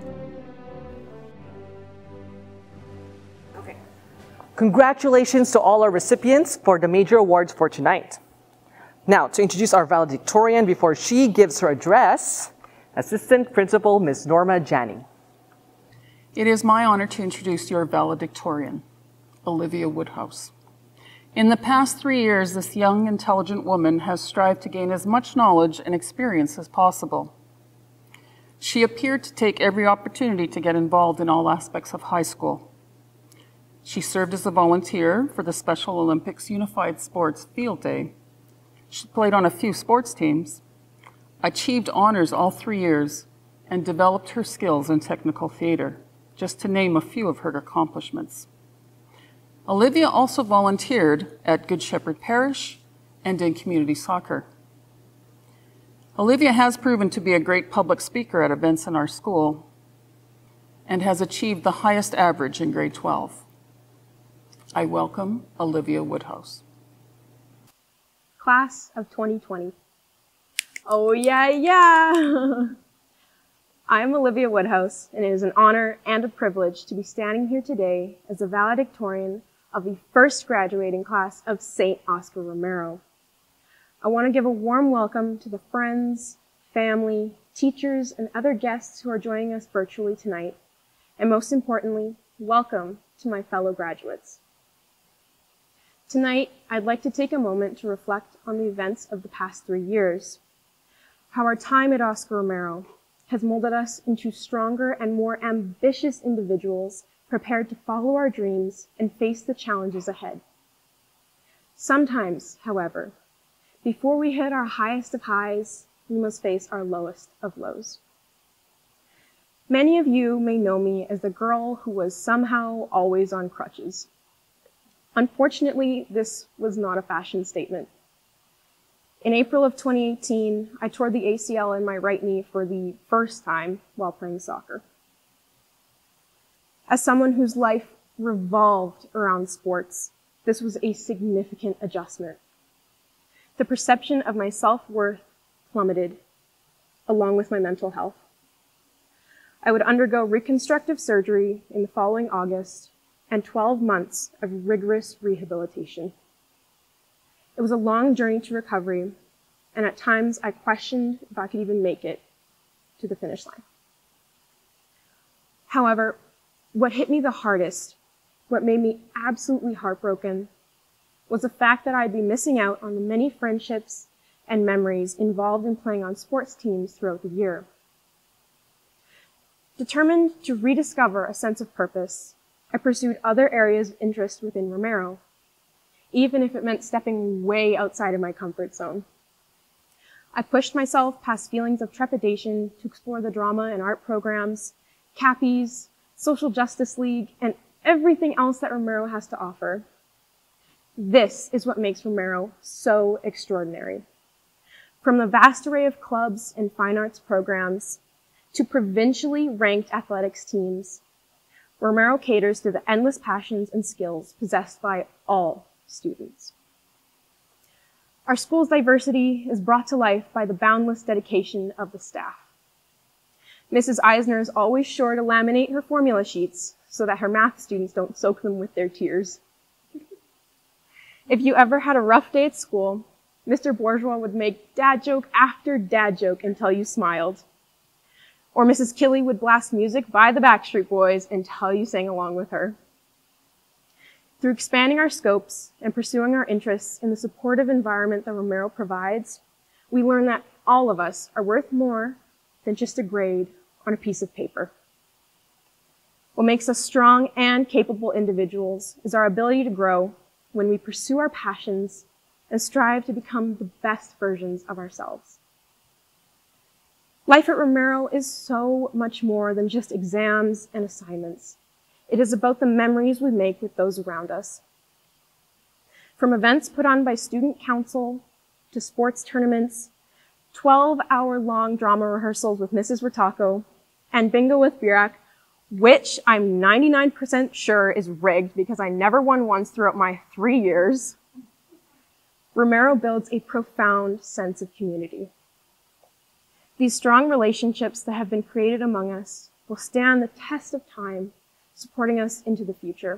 Okay. Congratulations to all our recipients for the major awards for tonight. Now, to introduce our valedictorian before she gives her address, Assistant Principal Miz Norma Janney. It is my honor to introduce your valedictorian, Olivia Woodhouse. In the past three years, this young, intelligent woman has strived to gain as much knowledge and experience as possible. She appeared to take every opportunity to get involved in all aspects of high school. She served as a volunteer for the Special Olympics Unified Sports Field Day. She played on a few sports teams, achieved honors all three years, and developed her skills in technical theater, just to name a few of her accomplishments. Olivia also volunteered at Good Shepherd Parish and in community soccer. Olivia has proven to be a great public speaker at events in our school and has achieved the highest average in grade twelve. I welcome Olivia Woodhouse. Class of twenty twenty. Oh yeah, yeah! I'm Olivia Woodhouse, and it is an honor and a privilege to be standing here today as a valedictorian of the first graduating class of Saint Oscar Romero. I want to give a warm welcome to the friends, family, teachers, and other guests who are joining us virtually tonight, and most importantly, welcome to my fellow graduates. Tonight, I'd like to take a moment to reflect on the events of the past three years, how our time at Oscar Romero has molded us into stronger and more ambitious individuals prepared to follow our dreams and face the challenges ahead. Sometimes, however, before we hit our highest of highs, we must face our lowest of lows. Many of you may know me as the girl who was somehow always on crutches. Unfortunately, this was not a fashion statement. In April of twenty eighteen, I tore the A C L in my right knee for the first time while playing soccer. As someone whose life revolved around sports, this was a significant adjustment. The perception of my self-worth plummeted, along with my mental health. I would undergo reconstructive surgery in the following August and twelve months of rigorous rehabilitation. It was a long journey to recovery, and at times I questioned if I could even make it to the finish line. However, what hit me the hardest, what made me absolutely heartbroken, was the fact that I'd be missing out on the many friendships and memories involved in playing on sports teams throughout the year. Determined to rediscover a sense of purpose, I pursued other areas of interest within Romero, even if it meant stepping way outside of my comfort zone. I pushed myself past feelings of trepidation to explore the drama and art programs, Cappies, Social Justice League, and everything else that Romero has to offer. This is what makes Romero so extraordinary. From the vast array of clubs and fine arts programs to provincially ranked athletics teams, Romero caters to the endless passions and skills possessed by all students. Our school's diversity is brought to life by the boundless dedication of the staff. Missus Eisner is always sure to laminate her formula sheets so that her math students don't soak them with their tears. If you ever had a rough day at school, Mister Bourgeois would make dad joke after dad joke until you smiled. Or Missus Killy would blast music by the Backstreet Boys until you sang along with her. Through expanding our scopes and pursuing our interests in the supportive environment that Romero provides, we learn that all of us are worth more than just a grade on a piece of paper. What makes us strong and capable individuals is our ability to grow when we pursue our passions and strive to become the best versions of ourselves. Life at Romero is so much more than just exams and assignments. It is about the memories we make with those around us. From events put on by student council to sports tournaments, twelve-hour-long drama rehearsals with Missus Rotako, and bingo with Birak, which I'm ninety-nine percent sure is rigged because I never won once throughout my three years, Romero builds a profound sense of community. These strong relationships that have been created among us will stand the test of time, supporting us into the future.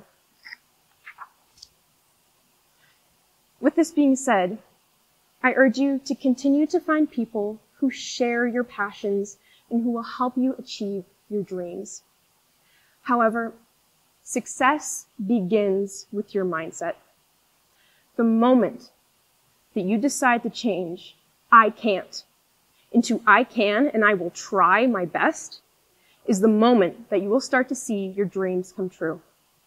With this being said, I urge you to continue to find people who share your passions and who will help you achieve your dreams. However, success begins with your mindset. The moment that you decide to change, I can't, into I can and I will try my best, is the moment that you will start to see your dreams come true.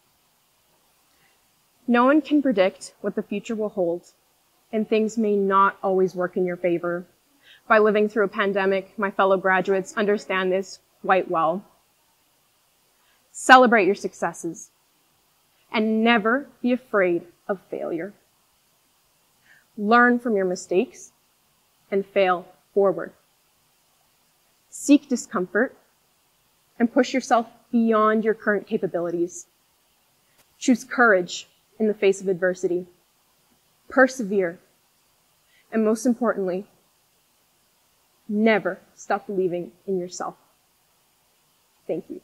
No one can predict what the future will hold, and things may not always work in your favor. By living through a pandemic, my fellow graduates understand this quite well. Celebrate your successes, and never be afraid of failure. Learn from your mistakes, and fail forward. Seek discomfort, and push yourself beyond your current capabilities. Choose courage in the face of adversity. Persevere. And most importantly, never stop believing in yourself. Thank you.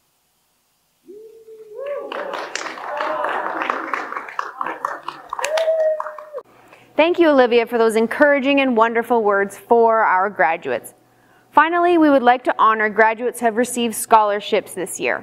Thank you, Olivia, for those encouraging and wonderful words for our graduates. Finally, we would like to honor graduates who have received scholarships this year.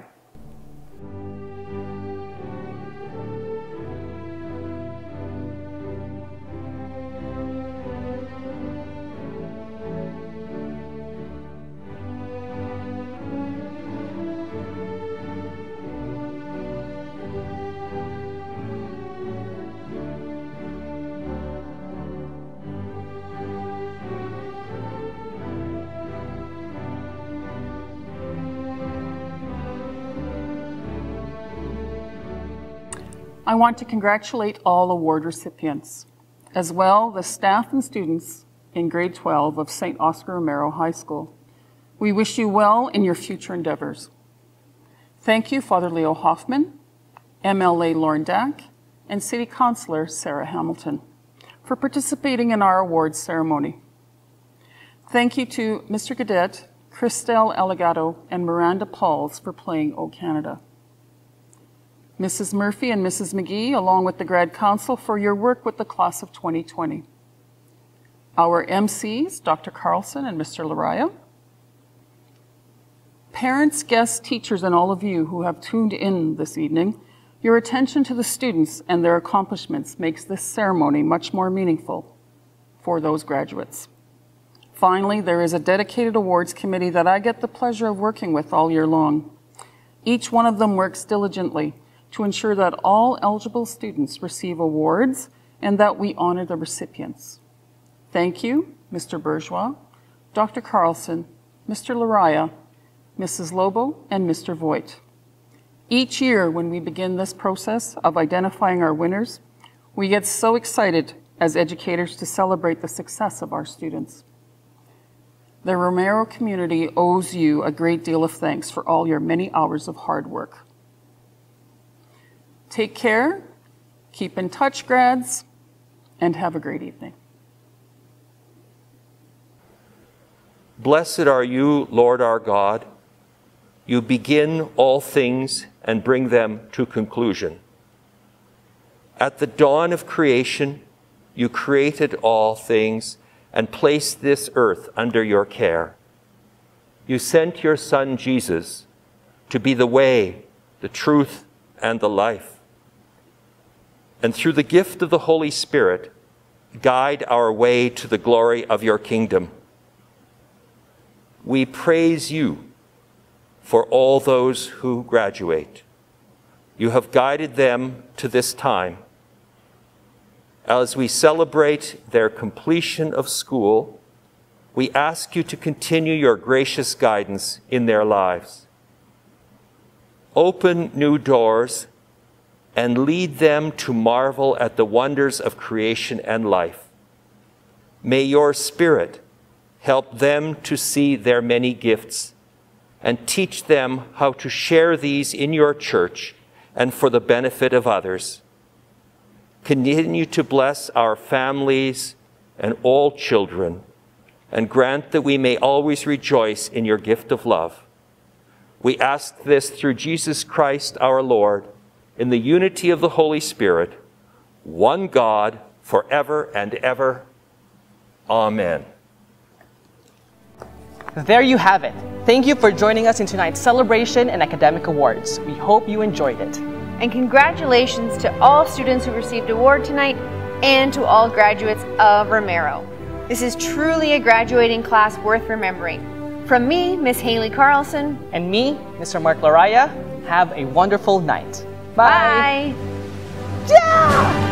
I want to congratulate all award recipients, as well the staff and students in grade twelve of Saint Oscar Romero High School. We wish you well in your future endeavors. Thank you, Father Leo Hoffman, M L A Lorne Dach, and City Councilor Sarah Hamilton for participating in our awards ceremony. Thank you to Mister Gadet, Christelle Elegato, and Miranda Pauls for playing O Canada. Missus Murphy and Missus McGee, along with the Grad Council, for your work with the class of twenty twenty. Our M Cs, Doctor Carlson and Mister Laraya. Parents, guests, teachers, and all of you who have tuned in this evening, your attention to the students and their accomplishments makes this ceremony much more meaningful for those graduates. Finally, there is a dedicated awards committee that I get the pleasure of working with all year long. Each one of them works diligently to ensure that all eligible students receive awards and that we honor the recipients. Thank you, Mister Bourgeois, Doctor Carlson, Mister Laraya, Missus Lobo, and Mister Voigt. Each year when we begin this process of identifying our winners, we get so excited as educators to celebrate the success of our students. The Romero community owes you a great deal of thanks for all your many hours of hard work. Take care, keep in touch, grads, and have a great evening. Blessed are you, Lord our God. You begin all things and bring them to conclusion. At the dawn of creation, you created all things and placed this earth under your care. You sent your Son, Jesus, to be the way, the truth, and the life. And through the gift of the Holy Spirit, guide our way to the glory of your kingdom. We praise you for all those who graduate. You have guided them to this time. As we celebrate their completion of school, we ask you to continue your gracious guidance in their lives. Open new doors and lead them to marvel at the wonders of creation and life. May your Spirit help them to see their many gifts and teach them how to share these in your church and for the benefit of others. Continue to bless our families and all children, and grant that we may always rejoice in your gift of love. We ask this through Jesus Christ our Lord, in the unity of the Holy Spirit, one God, forever and ever. Amen. There you have it. Thank you for joining us in tonight's celebration and academic awards. We hope you enjoyed it. And congratulations to all students who received award tonight and to all graduates of Romero. This is truly a graduating class worth remembering. From me, Miss Haley Carlson. And me, Mister Mark Laraya. Have a wonderful night. Bye. Bye. Yeah!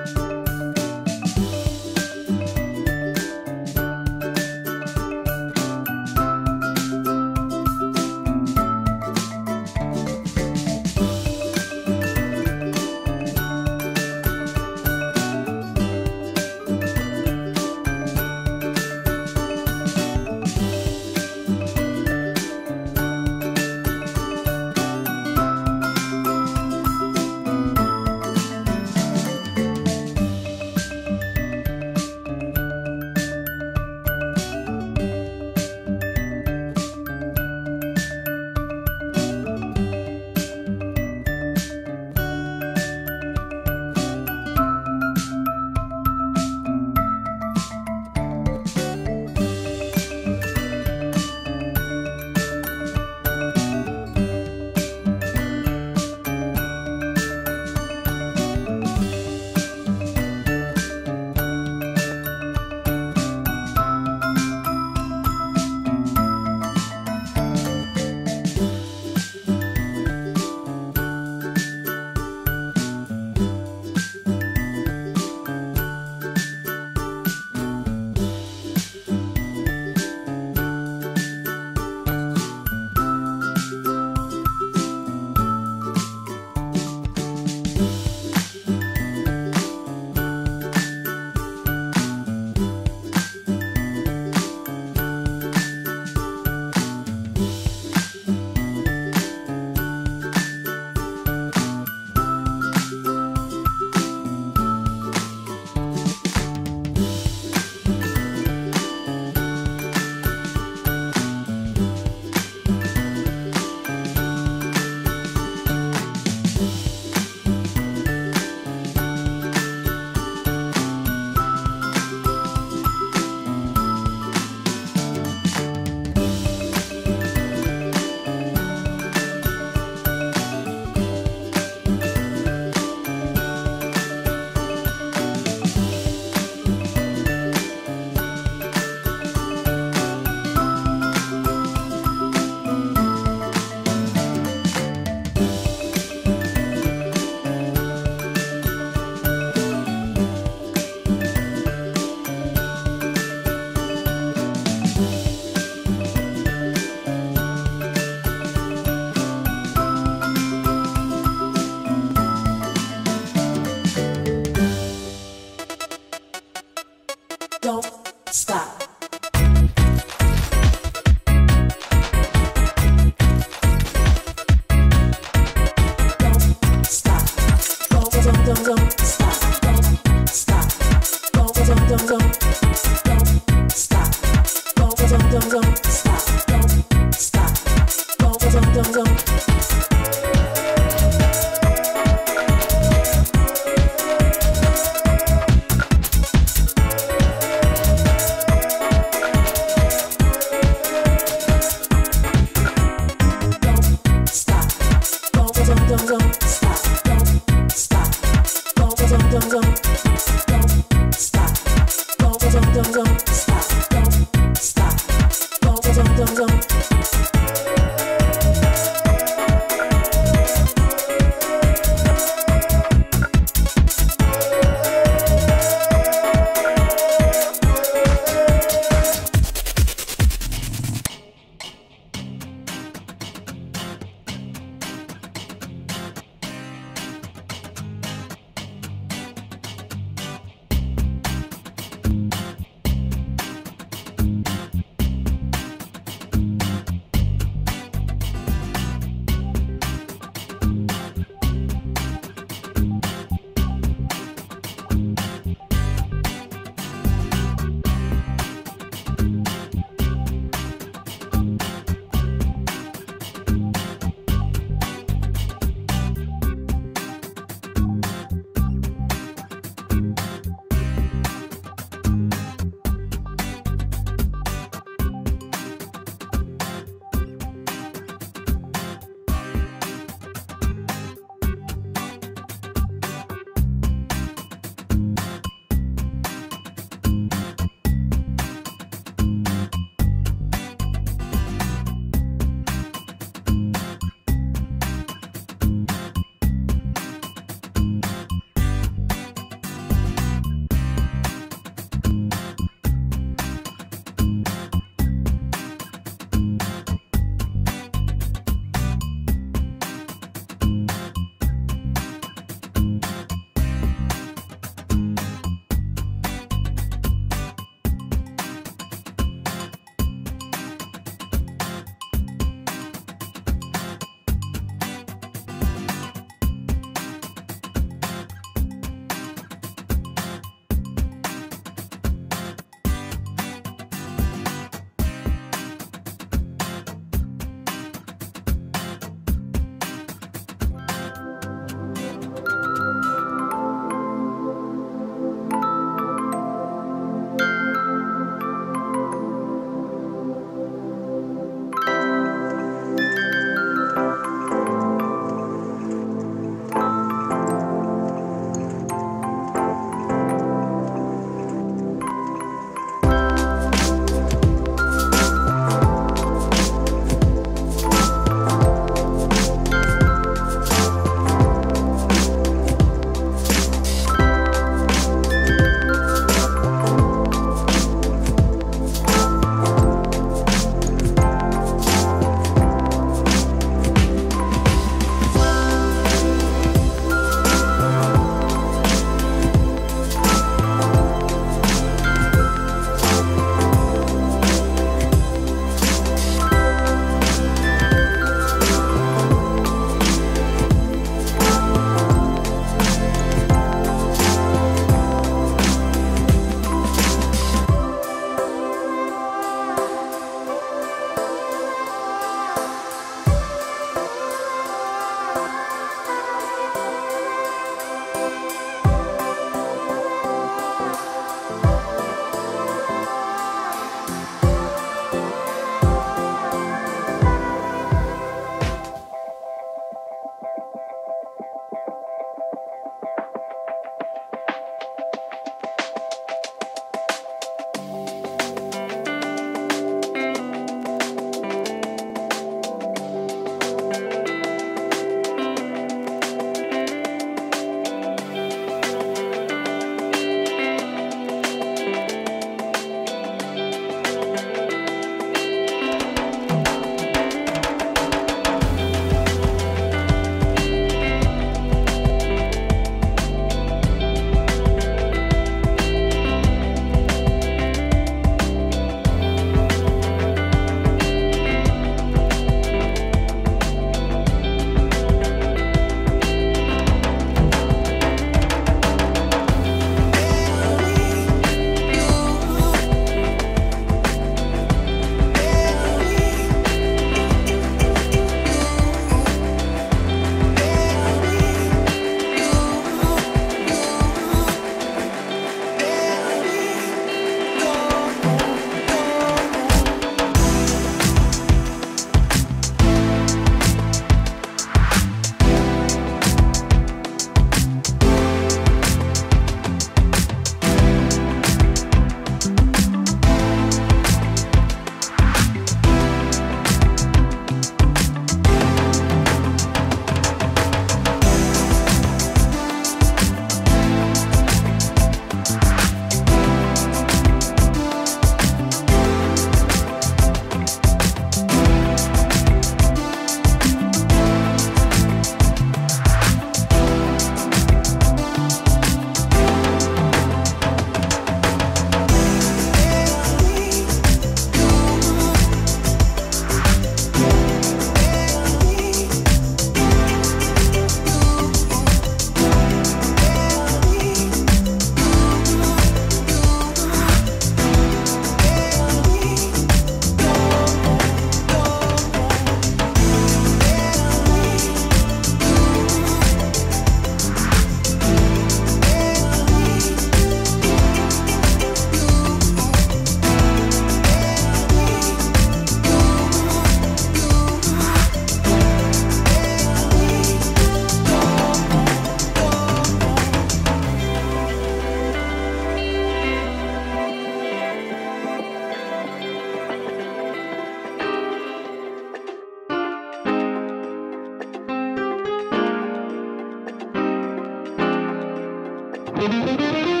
you.